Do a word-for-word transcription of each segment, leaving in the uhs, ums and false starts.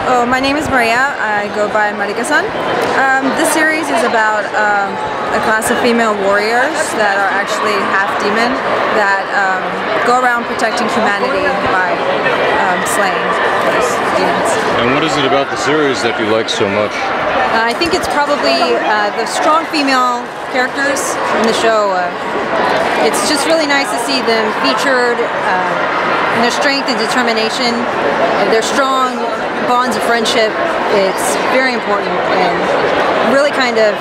Oh, my name is Maria. I go by Marika-san. Um, this series is about um, a class of female warriors that are actually half demon that um, go around protecting humanity by um, slaying those demons. And what is it about the series that you like so much? Uh, I think it's probably uh, the strong female characters in the show. Uh, it's just really nice to see them featured, uh, and their strength and determination, and their strong bonds of friendship. It's very important and really kind of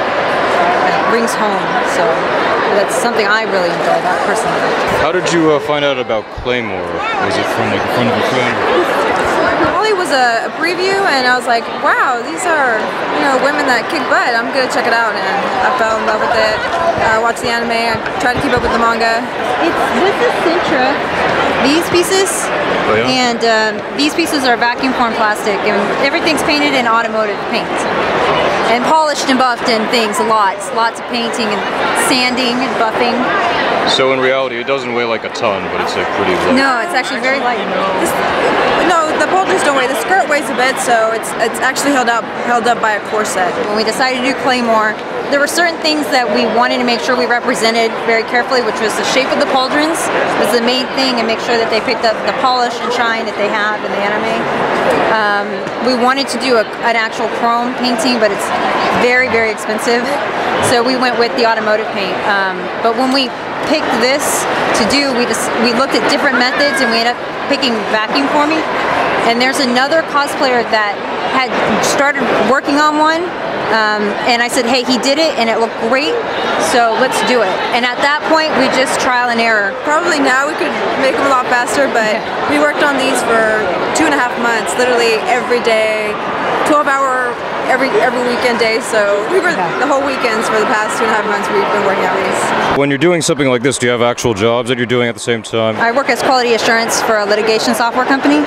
uh, rings home. So that's something I really enjoy about it personally. How did you uh, find out about Claymore? Was it from like a friend of a friend? It was a, a preview, and I was like, wow, these are, you know, women that kick butt. I'm gonna check it out, and I fell in love with it. I uh, watched the anime. I tried to keep up with the manga. It's this is Sintra. These pieces, oh, yeah? and um, these pieces are vacuum formed plastic, and everything's painted in automotive paint, and polished and buffed and things. Lots, lots of painting and sanding and buffing. So in reality, it doesn't weigh like a ton, but it's like pretty light. No, it's actually very light. This, no, the pauldrons don't weigh. The skirt weighs a bit, so it's it's actually held up held up by a corset. When we decided to do Claymore, there were certain things that we wanted to make sure we represented very carefully, which was the shape of the pauldrons was the main thing, and make sure that they picked up the polish and shine that they have in the anime. Um, we wanted to do a, an actual chrome painting, but it's very, very expensive, so we went with the automotive paint. Um, but when we picked this to do, we just we looked at different methods, and we ended up picking vacuum forming. And there's another cosplayer that had started working on one, um, and I said, hey, he did it and it looked great, so let's do it. And at that point, we just trial and error. Probably now we could make them a lot faster, but yeah. We worked on these for two and a half months, literally every day, twelve hour every every weekend day. So we were the whole weekends for the past two and a half months we've been working on these. When you're doing something like this, do you have actual jobs that you're doing at the same time? I work as quality assurance for a litigation software company.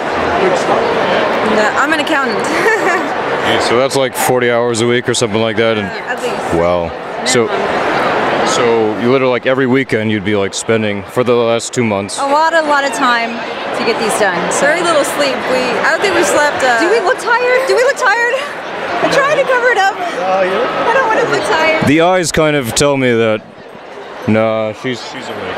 No, I'm an accountant. Yeah, so that's like forty hours a week or something like that. And yeah, at least. Wow. So, so you literally like every weekend you'd be like spending for the last two months. A lot, a lot of time to get these done. So. Very little sleep. We, I don't think we slept. Uh, Do we look tired? Do we look tired? I'm trying to cover it up. Uh, yeah. I don't want to look tired. The eyes kind of tell me that. Nah, she's she's awake.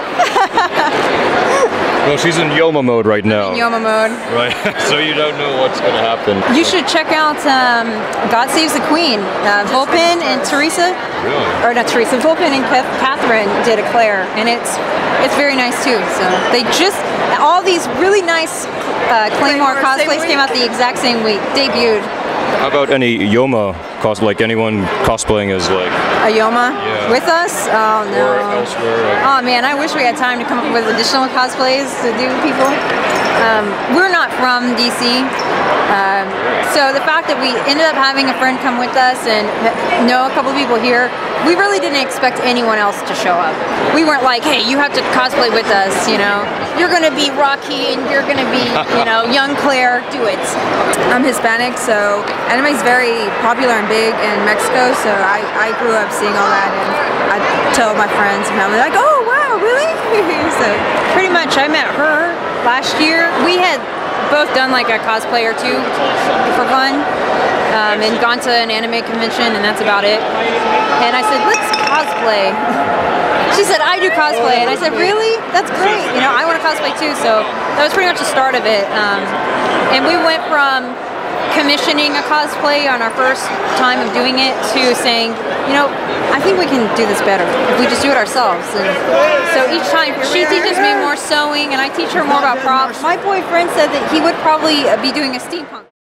Well, she's in Yoma mode right now. In Yoma mode. Right. So you don't know what's gonna happen. You should check out um, God Saves the Queen. Uh, Vulpin and Teresa. Really? Or not Teresa. Vulpin and Catherine did a Clare, and it's it's very nice too. So they just all these really nice uh, Claymore cosplays came out the exact same week. Debuted. How about any Yoma cos like anyone cosplaying as like a Yoma yeah. with us? Oh no. Or elsewhere, like oh man, I wish we had time to come up with additional cosplays to do people. Um, we're not from D C, um, so the fact that we ended up having a friend come with us and know a couple of people here, we really didn't expect anyone else to show up. We weren't like, hey, you have to cosplay with us, you know. You're gonna be Rocky and you're gonna be, you know, young Claire, do it. I'm Hispanic, so anime is very popular and big in Mexico, so I, I grew up seeing all that, and I tell my friends and family, like, oh wow, really? So pretty much, I met her last year. We had both done like a cosplay or two for fun, um, and gone to an anime convention, and that's about it. And I said, let's cosplay. She said, I do cosplay, and I said, really? That's great. You know, I want to cosplay too. So that was pretty much the start of it. Um, and we went from commissioning a cosplay on our first time of doing it to saying, you know, I think we can do this better if we just do it ourselves. And so each time she teaches me more sewing and I teach her more about props. My boyfriend said that he would probably be doing a steampunk.